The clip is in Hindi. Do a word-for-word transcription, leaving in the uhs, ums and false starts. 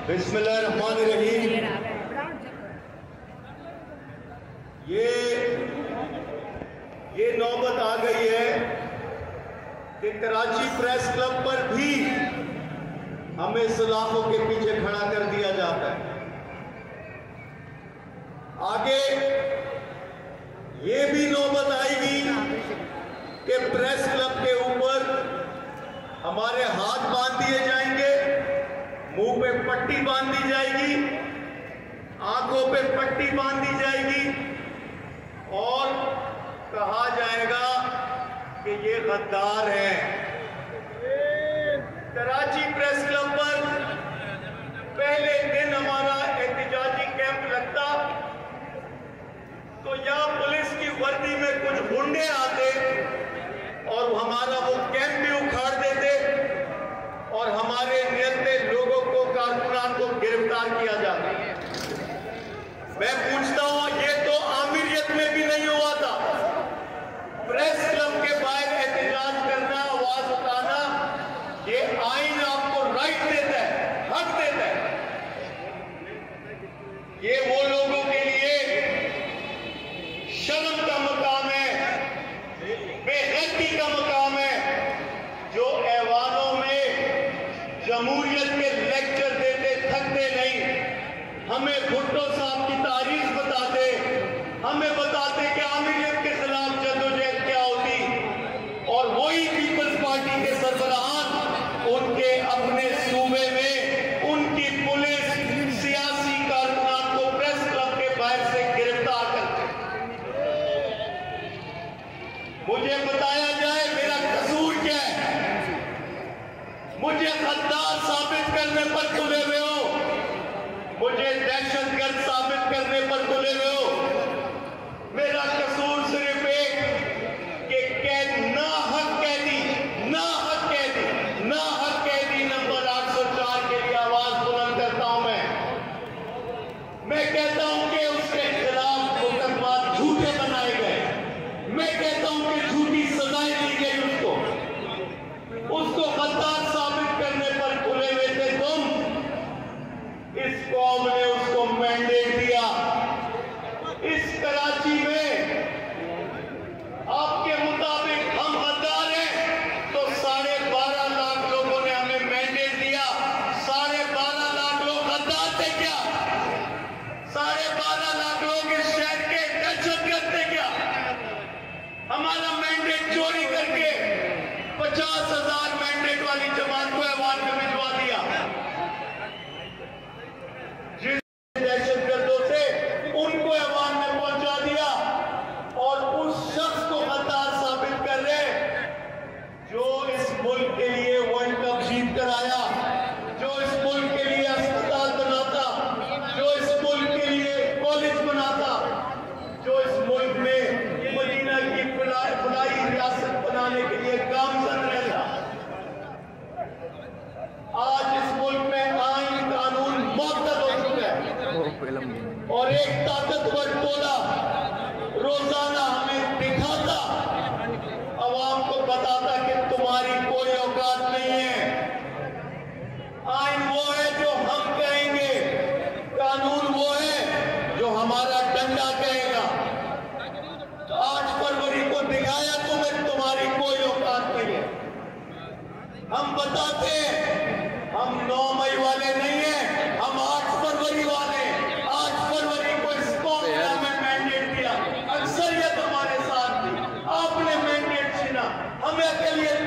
बिस्मिल्लाहिर्रहमानिर्रहीम। ये ये नौबत आ गई है कि कराची प्रेस क्लब पर भी हमें सलाखों के पीछे खड़ा कर दिया जाता है। आगे ये भी नौबत आएगी कि प्रेस क्लब के ऊपर हमारे हाथ बांध दिए जाएंगे, मुंह पे पट्टी बांध दी जाएगी, आंखों पे पट्टी बांध दी जाएगी और कहा जाएगा कि ये गद्दार है। कराची प्रेस क्लब पर पहले दिन हमारा एहतजाजी कैंप लगता तो यहाँ पुलिस की वर्दी में कुछ गुंडे आते और हमारा वो कैंप भी उखाड़ देते और हमारे नियते लोगों को, कारकुनान को गिरफ्तार किया जाता। मैं पूछता हूं, ये तो आमिरियत में भी नहीं हुआ था। प्रेस क्लब के बाहर एहतजाज करना, आवाज उठाना, ये आईन आपको राइट देता है, हक देता है। ये वो लोगों के लिए शर्म का मकाम है, बेगैरती का मकाम है, जो ऐवानों में जमहूरियत के लेक्चर देते थकते नहीं। हमें भुट्टो साहब की तारीख बताते, हमें बताते कि आमिरियत के खिलाफ जद्दोजहद क्या होती और वही पीपल्स पार्टी के सरबराहान उनके अपने सूबे में उनकी पुलिस सियासी कारकुनान को प्रेस क्लब के बाहर से गिरफ्तार करते। मुझे बताया जाए मेरा कसूर क्या है। मुझे गद्दार साबित करने पर तुले हुए हो, मुझे दहशतगर्द साबित करने पर तुले हुए हो। मेरा कसूर सिर्फ एक कि कैद ना हक कैदी ना हक कैदी ना हक कैदी नंबर आठ सौ चार के लिए आवाज बुलंद करता हूं। मैं मैं कहता हूं कि उसके खिलाफ मुकदमा झूठे बनाए गए। मैं कहता हूं कि झूठी सजाएं दी गई उसको उसको गद्दार साबित करने पर तुले हुए थे तुम। इस कौम ने उसको मैंडेट दिया। इस कराची में आपके मुताबिक हम गद्दार हैं तो साढ़े बारह लाख लोगों ने हमें मैंडेट दिया। साढ़े बारह लाख लोग गद्दार थे क्या? साढ़े बारह लाख लोग इस शहर के दहशतगर्द थे क्या? हमारा मैंडेट चोरी करके पचास हजार मैंडेट वाली जमात को ऐवान में भिजवा दिया। जिन दहशतगर्दों से उनको ऐवान में पहुंचा दिया और उस शख्स को गद्दार साबित कर रहे जो इस मुल्क के लिए वर्ल्ड कप जीत कर आया, जो इस मुल्क के लिए अस्पताल बनाता, जो इस मुल्क के लिए कॉलेज बनाता, जो इस मुल्क में मदीना की फलाई रियासत बनाने के लिए गामजन रहता। आज इस मुल्क में आईन कानून मौतद हो चुका है और एक ताकतवर टोला रोजाना हमें दिखाता, अवाम को बताता कि तुम्हारी कोई औकात नहीं है। आईन वो है जो हम कहेंगे, कानून वो है जो हमारा डंडा कहेगा। आठ फरवरी को दिखाया तुम्हें तुम्हारी कोई औकात नहीं है। हम बताते हैं हम नौ मई वाले नहीं हैं, हम आठ फरवरी वाले। आठ फरवरी को इस कौम ने हमें मैंडेट दिया, अक्सरियत हमारे साथ थी, आपने मैंडेट छीना, हमें अकेलियत